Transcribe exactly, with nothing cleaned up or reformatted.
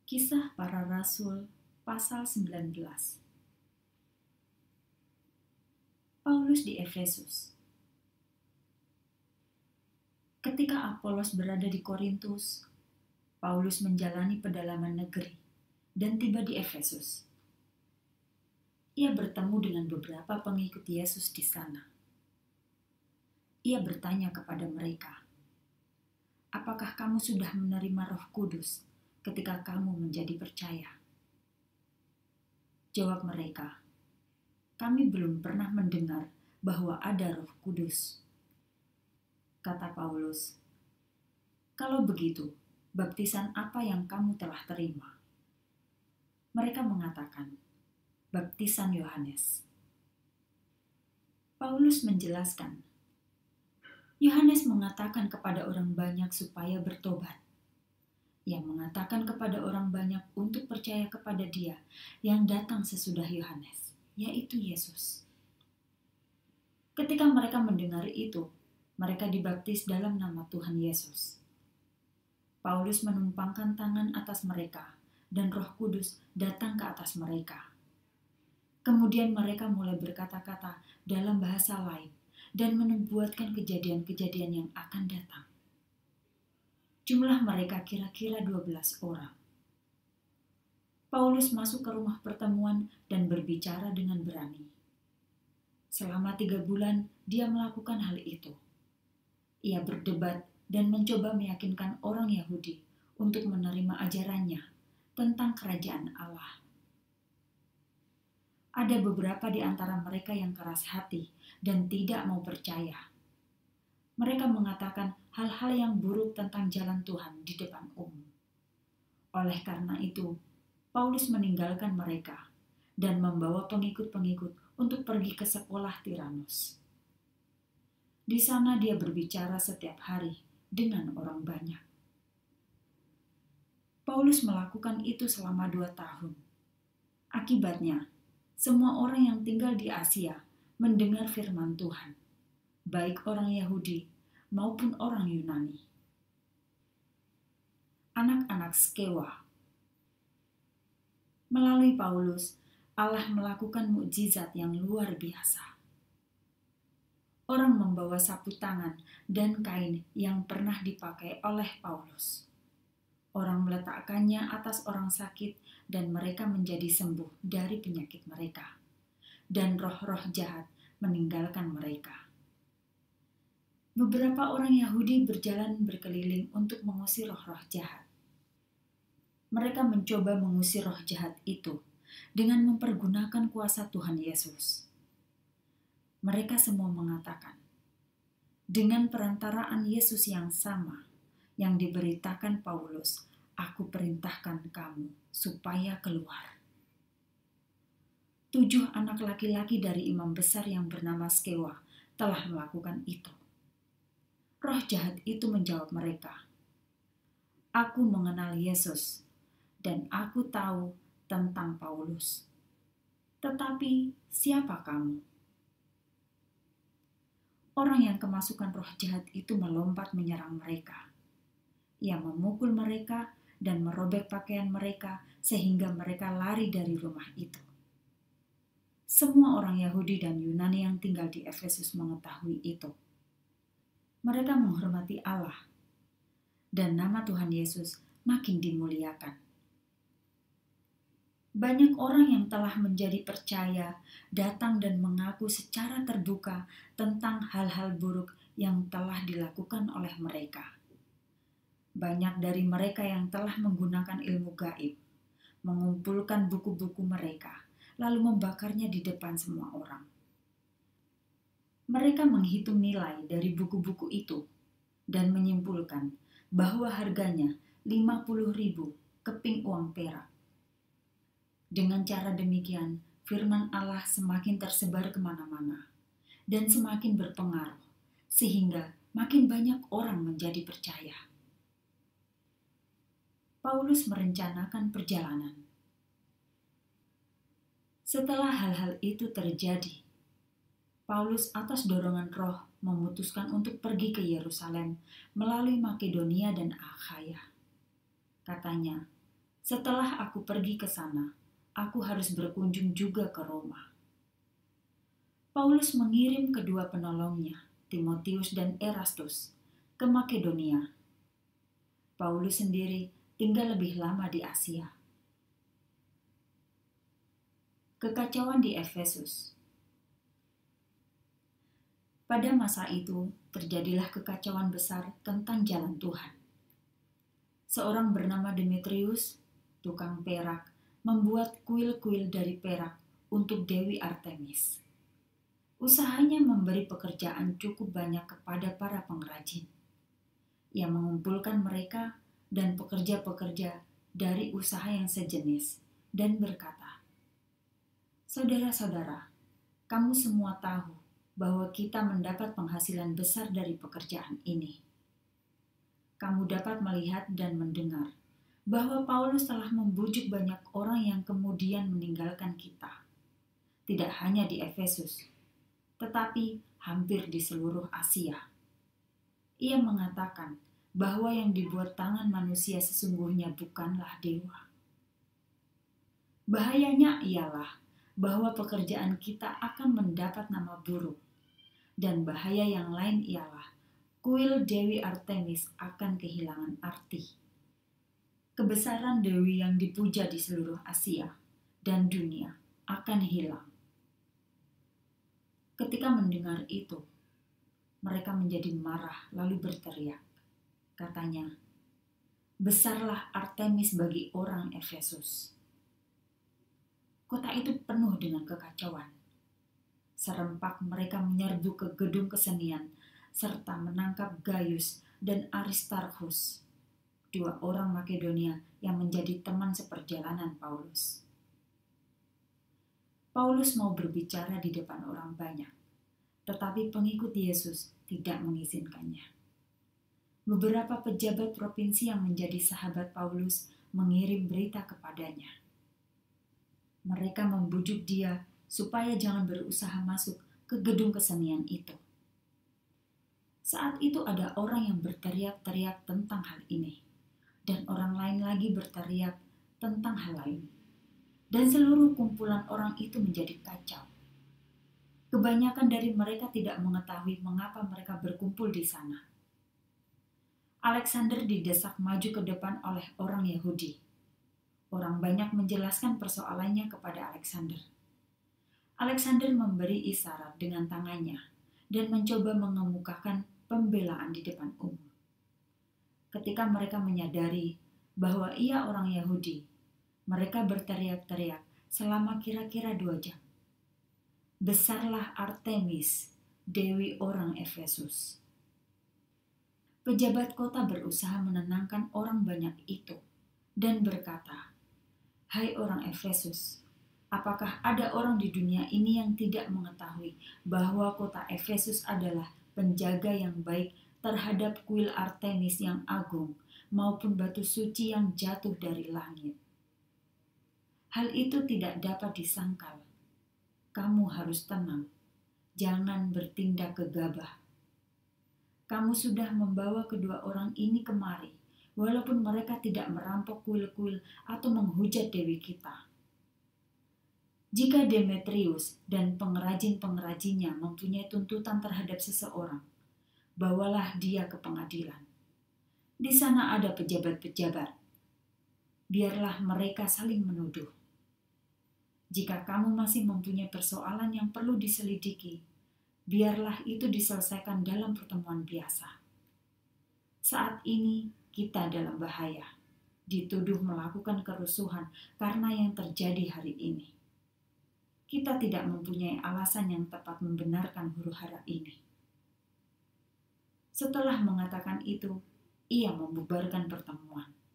Kisah Para Rasul pasal sembilan belas. Paulus di Efesus. Ketika Apolos berada di Korintus, Paulus menjalani pedalaman negeri dan tiba di Efesus. Ia bertemu dengan beberapa pengikut Yesus di sana. Ia bertanya kepada mereka, "Apakah kamu sudah menerima Roh Kudus ketika kamu menjadi percaya?" Jawab mereka, "Kami belum pernah mendengar bahwa ada Roh Kudus." Kata Paulus, "Kalau begitu, baptisan apa yang kamu telah terima?" Mereka mengatakan, "Baptisan Yohanes." Paulus menjelaskan, Yohanes mengatakan kepada orang banyak supaya bertobat. Yang mengatakan kepada orang banyak untuk percaya kepada Dia yang datang sesudah Yohanes, yaitu Yesus. Ketika mereka mendengar itu, mereka dibaptis dalam nama Tuhan Yesus. Paulus menumpangkan tangan atas mereka, dan Roh Kudus datang ke atas mereka. Kemudian mereka mulai berkata-kata dalam bahasa lain dan menubuatkan kejadian-kejadian yang akan datang. Jumlah mereka kira-kira dua belas orang. Paulus masuk ke rumah pertemuan dan berbicara dengan berani. Selama tiga bulan dia melakukan hal itu. Ia berdebat dan mencoba meyakinkan orang Yahudi untuk menerima ajarannya tentang kerajaan Allah. Ada beberapa di antara mereka yang keras hati dan tidak mau percaya. Mereka mengatakan hal-hal yang buruk tentang jalan Tuhan di depan umum. Oleh karena itu, Paulus meninggalkan mereka dan membawa pengikut-pengikut untuk pergi ke sekolah Tiranus. Di sana dia berbicara setiap hari dengan orang banyak. Paulus melakukan itu selama dua tahun. Akibatnya, semua orang yang tinggal di Asia mendengar firman Tuhan, baik orang Yahudi maupun orang Yunani. Anak-anak Skewa. Melalui Paulus, Allah melakukan mukjizat yang luar biasa. Orang membawa sapu tangan dan kain yang pernah dipakai oleh Paulus. Orang meletakkannya atas orang sakit dan mereka menjadi sembuh dari penyakit mereka. Dan roh-roh jahat meninggalkan mereka. Beberapa orang Yahudi berjalan berkeliling untuk mengusir roh-roh jahat. Mereka mencoba mengusir roh jahat itu dengan mempergunakan kuasa Tuhan Yesus. Mereka semua mengatakan, dengan perantaraan Yesus yang sama yang diberitakan Paulus, aku perintahkan kamu supaya keluar. Tujuh anak laki-laki dari imam besar yang bernama Skewa telah melakukan itu. Roh jahat itu menjawab mereka, "Aku mengenal Yesus dan aku tahu tentang Paulus. Tetapi siapa kamu?" Orang yang kemasukan roh jahat itu melompat menyerang mereka. Ia memukul mereka dan merobek pakaian mereka sehingga mereka lari dari rumah itu. Semua orang Yahudi dan Yunani yang tinggal di Efesus mengetahui itu. Mereka menghormati Allah dan nama Tuhan Yesus makin dimuliakan. Banyak orang yang telah menjadi percaya datang dan mengaku secara terbuka tentang hal-hal buruk yang telah dilakukan oleh mereka. Banyak dari mereka yang telah menggunakan ilmu gaib, mengumpulkan buku-buku mereka, lalu membakarnya di depan semua orang. Mereka menghitung nilai dari buku-buku itu dan menyimpulkan bahwa harganya lima puluh ribu keping uang perak. Dengan cara demikian, firman Allah semakin tersebar kemana-mana dan semakin berpengaruh, sehingga makin banyak orang menjadi percaya. Paulus merencanakan perjalanan. Setelah hal-hal itu terjadi, Paulus atas dorongan Roh memutuskan untuk pergi ke Yerusalem melalui Makedonia dan Akhaya. Katanya, Setelah aku pergi ke sana, aku harus berkunjung juga ke Roma. Paulus mengirim kedua penolongnya, Timotius dan Erastus, ke Makedonia. Paulus sendiri tinggal lebih lama di Asia. Kekacauan di Efesus. Pada masa itu, terjadilah kekacauan besar tentang jalan Tuhan. Seorang bernama Demetrius, tukang perak, membuat kuil-kuil dari perak untuk Dewi Artemis. Usahanya memberi pekerjaan cukup banyak kepada para pengrajin. Ia mengumpulkan mereka dan pekerja-pekerja dari usaha yang sejenis dan berkata, "Saudara-saudara, kamu semua tahu bahwa kita mendapat penghasilan besar dari pekerjaan ini. Kamu dapat melihat dan mendengar bahwa Paulus telah membujuk banyak orang yang kemudian meninggalkan kita. Tidak hanya di Efesus, tetapi hampir di seluruh Asia. Ia mengatakan bahwa yang dibuat tangan manusia sesungguhnya bukanlah dewa. Bahayanya ialah bahwa pekerjaan kita akan mendapat nama buruk, dan bahaya yang lain ialah kuil Dewi Artemis akan kehilangan arti. Kebesaran Dewi yang dipuja di seluruh Asia dan dunia akan hilang." Ketika mendengar itu, mereka menjadi marah lalu berteriak. Katanya, "Besarlah Artemis bagi orang Efesus." Kota itu penuh dengan kekacauan. Serempak mereka menyerbu ke gedung kesenian serta menangkap Gaius dan Aristarchus, dua orang Makedonia yang menjadi teman seperjalanan Paulus. Paulus mau berbicara di depan orang banyak, tetapi pengikut Yesus tidak mengizinkannya. Beberapa pejabat provinsi yang menjadi sahabat Paulus mengirim berita kepadanya. Mereka membujuk dia supaya jangan berusaha masuk ke gedung kesenian itu. Saat itu ada orang yang berteriak-teriak tentang hal ini, dan orang lain lagi berteriak tentang hal lain. Dan seluruh kumpulan orang itu menjadi kacau. Kebanyakan dari mereka tidak mengetahui mengapa mereka berkumpul di sana. Alexander didesak maju ke depan oleh orang Yahudi. Orang banyak menjelaskan persoalannya kepada Alexander. Alexander memberi isyarat dengan tangannya dan mencoba mengemukakan pembelaan di depan umum. Ketika mereka menyadari bahwa ia orang Yahudi, mereka berteriak-teriak selama kira-kira dua jam. "Besarlah Artemis, dewi orang Efesus." Pejabat kota berusaha menenangkan orang banyak itu dan berkata, "Hai orang Efesus, apakah ada orang di dunia ini yang tidak mengetahui bahwa kota Efesus adalah penjaga yang baik terhadap kuil Artemis yang agung maupun batu suci yang jatuh dari langit? Hal itu tidak dapat disangkal. Kamu harus tenang, jangan bertindak gegabah. Kamu sudah membawa kedua orang ini kemari, walaupun mereka tidak merampok kuil-kuil atau menghujat dewi kita. Jika Demetrius dan pengrajin-pengrajinnya mempunyai tuntutan terhadap seseorang, bawalah dia ke pengadilan. Di sana ada pejabat-pejabat. Biarlah mereka saling menuduh. Jika kamu masih mempunyai persoalan yang perlu diselidiki, biarlah itu diselesaikan dalam pertemuan biasa. Saat ini kita dalam bahaya, dituduh melakukan kerusuhan karena yang terjadi hari ini. Kita tidak mempunyai alasan yang tepat membenarkan huru-hara ini." Setelah mengatakan itu, ia membubarkan pertemuan.